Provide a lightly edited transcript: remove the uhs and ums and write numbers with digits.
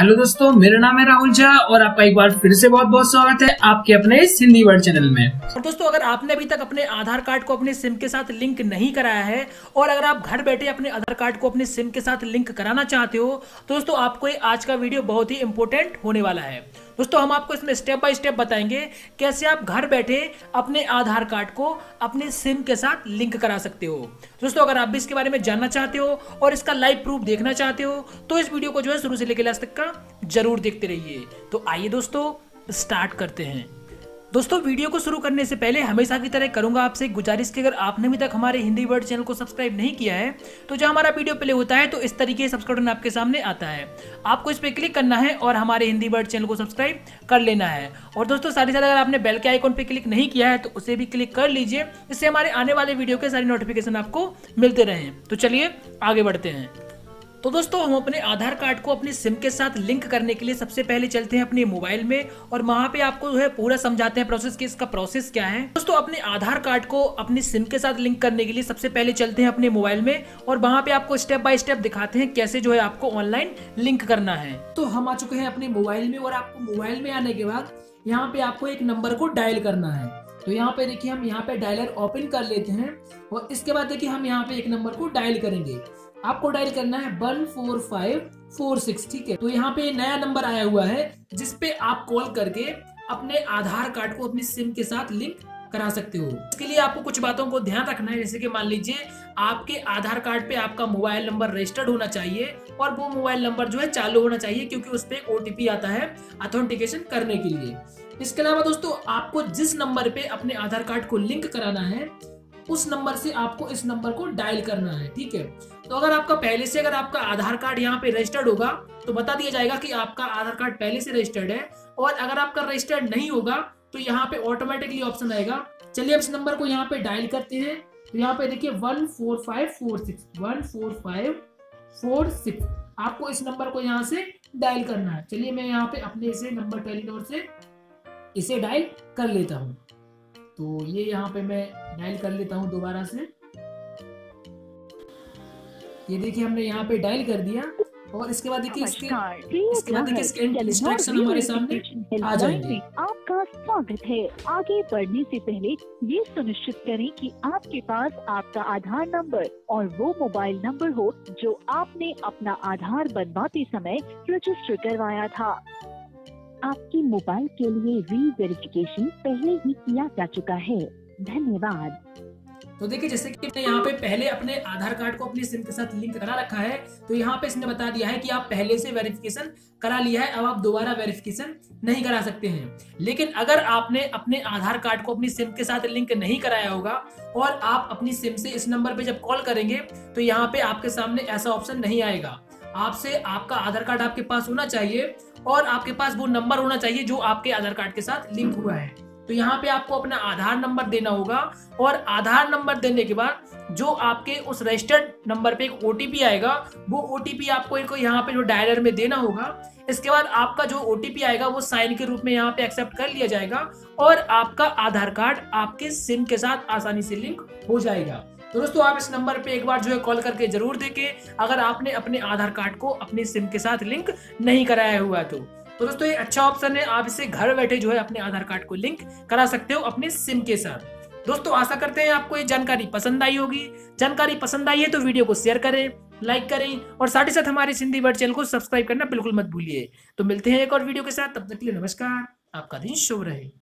Hello दोस्तों, मेरा नाम है राहुल झा और आपका एक बार फिर से बहुत बहुत स्वागत है आपके अपने इस हिंदी वर्ड चैनल में। और दोस्तों, अगर आपने अभी तक अपने आधार कार्ड को अपने सिम के साथ लिंक नहीं कराया है और अगर आप घर बैठे अपने आधार कार्ड को अपने सिम के साथ लिंक कराना चाहते हो तो दोस्तों आपको ये आज का वीडियो बहुत ही इंपॉर्टेंट होने वाला है। दोस्तों, हम आपको इसमें स्टेप बाय स्टेप बताएंगे कैसे आप घर बैठे अपने आधार कार्ड को अपने सिम के साथ लिंक करा सकते हो। दोस्तों, अगर आप भी इसके बारे में जानना चाहते हो और इसका लाइव प्रूफ देखना चाहते हो तो इस वीडियो को जो है शुरू से लेकर लास्ट तक का जरूर देखते रहिए। तो आइए दोस्तों स्टार्ट करते हैं। दोस्तों, वीडियो को शुरू करने से पहले हमेशा की तरह करूंगा आपसे एक गुजारिश कि अगर आपने अभी तक हमारे हिंदी वर्ड चैनल को सब्सक्राइब नहीं किया है तो जब हमारा वीडियो प्ले होता है तो इस तरीके से सब्सक्राइब बटन आपके सामने आता है, आपको इस पर क्लिक करना है और हमारे हिंदी वर्ड चैनल को सब्सक्राइब कर लेना है। और दोस्तों, साथ ही साथ अगर आपने बेल के आइकॉन पर क्लिक नहीं किया है तो उसे भी क्लिक कर लीजिए, इससे हमारे आने वाले वीडियो के सारी नोटिफिकेशन आपको मिलते रहें। तो चलिए आगे बढ़ते हैं। तो दोस्तों, हम अपने आधार कार्ड को अपने सिम के साथ लिंक करने के लिए सबसे पहले चलते हैं अपने मोबाइल में और वहां पे आपको जो है पूरा समझाते हैं प्रोसेस कि इसका प्रोसेस क्या है। दोस्तों, अपने आधार कार्ड को अपने सिम के साथ लिंक करने के लिए सबसे पहले चलते हैं अपने मोबाइल में और वहां पे आपको स्टेप बाय स्टेप दिखाते हैं कैसे जो है आपको ऑनलाइन लिंक करना है। तो हम आ चुके हैं अपने मोबाइल में और आपको मोबाइल में आने के बाद यहाँ पे आपको एक नंबर को डायल करना है। तो यहाँ पे देखिए, हम यहाँ पे डायलर ओपन कर लेते हैं और इसके बाद देखिए हम यहाँ पे एक नंबर को डायल करेंगे। आपको डायल करना है 14546, ठीक है। तो यहाँ पे नया नंबर आया हुआ है जिसपे आप कॉल करके अपने आधार कार्ड को अपनी सिम के साथ लिंक करा सकते हो। इसके लिए आपको कुछ बातों को ध्यान रखना है, जैसे कि मान लीजिए आपके आधार कार्ड पे आपका मोबाइल नंबर रजिस्टर्ड होना चाहिए और वो मोबाइल नंबर जो है चालू होना चाहिए, क्योंकि उस पर ओटीपी आता है ऑथेंटिकेशन करने के लिए। इसके अलावा दोस्तों, आपको जिस नंबर पे अपने आधार कार्ड को लिंक कराना है उस नंबर से आपको इस नंबर को डायल करना है, ठीक है। तो अगर आपका पहले से अगर आपका आधार कार्ड यहाँ पे रजिस्टर्ड होगा तो बता दिया जाएगा कि आपका आधार कार्ड पहले से रजिस्टर्ड है, और अगर आपका रजिस्टर्ड नहीं होगा तो यहाँ पे ऑटोमेटिकली ऑप्शन आएगा। चलिए अब इस नंबर को यहाँ पे डायल करते हैं। तो यहाँ पे देखिए 14546 आपको इस नंबर को यहाँ से डायल करना है। चलिए मैं यहाँ पे अपने से नंबर टेलीनॉर से इसे डायल कर लेता हूँ। तो ये यहाँ पे मैं डायल कर लेता हूँ दोबारा से। ये देखिए हमने यहाँ पे डायल कर दिया और इसके बाद देखिए इसके इंस्ट्रक्शन हमारे सामने आ जाएंगे। आपका स्वागत है। आगे बढ़ने से पहले ये सुनिश्चित करें कि आपके पास आपका आधार नंबर और वो मोबाइल नंबर हो जो आपने अपना आधार बनवाते समय रजिस्टर करवाया था। आपके मोबाइल के लिए री-वेरिफिकेशन पहले ही किया जा चुका है। धन्यवाद। तो देखिए, जैसे कि मैंने यहाँ पे पहले अपने आधार कार्ड को अपनी सिम के साथ लिंक करा रखा है, तो यहाँ पे इसने बता दिया है कि आप पहले से वेरिफिकेशन करा लिया है, अब आप दोबारा वेरिफिकेशन नहीं करा सकते हैं। लेकिन अगर आपने अपने आधार कार्ड को अपनी सिम के साथ लिंक नहीं कराया होगा और आप अपनी सिम से इस नंबर पे जब कॉल करेंगे तो यहाँ पे आपके सामने ऐसा ऑप्शन नहीं आएगा। आपसे आपका आधार कार्ड आपके पास होना चाहिए और आपके पास वो नंबर होना चाहिए जो आपके आधार कार्ड के साथ लिंक हुआ है। तो यहाँ पे आपको अपना आधार नंबर देना होगा और आधार नंबर देने के बाद जो आपके उस रजिस्टर्ड नंबर पे एक ओटीपी आएगा, वो ओटीपी आपको एक यहाँ पे जो डायलर में देना होगा। इसके बाद आपका जो ओटीपी आएगा वो साइन के रूप में यहाँ पे एक्सेप्ट कर लिया जाएगा और आपका आधार कार्ड आपके सिम के साथ आसानी से लिंक हो जाएगा। तो दोस्तों, आप इस नंबर पे एक बार जो है कॉल करके जरूर देखें अगर आपने अपने आधार कार्ड को अपने सिम के साथ लिंक नहीं कराया हुआ तो दोस्तों ये अच्छा ऑप्शन है, आप इसे घर बैठे जो है अपने आधार कार्ड को लिंक करा सकते हो अपने सिम के साथ। दोस्तों, आशा करते हैं आपको ये जानकारी पसंद आई होगी। जानकारी पसंद आई है तो वीडियो को शेयर करें, लाइक करें और साथ ही साथ हमारे हिंदी वर्ड चैनल को सब्सक्राइब करना बिल्कुल मत भूलिए। तो मिलते हैं एक और वीडियो के साथ, तब तक के लिए नमस्कार, आपका दिन शुभ रहे।